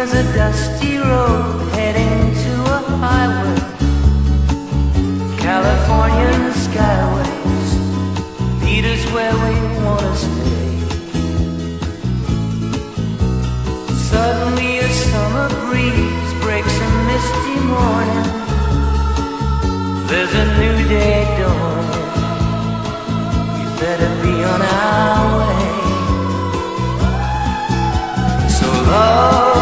There's a dusty road heading to a highway. Californian skyways lead us where we wanna stay. Suddenly a summer breeze breaks a misty morning. There's a new day dawning. We better be on our way. So long.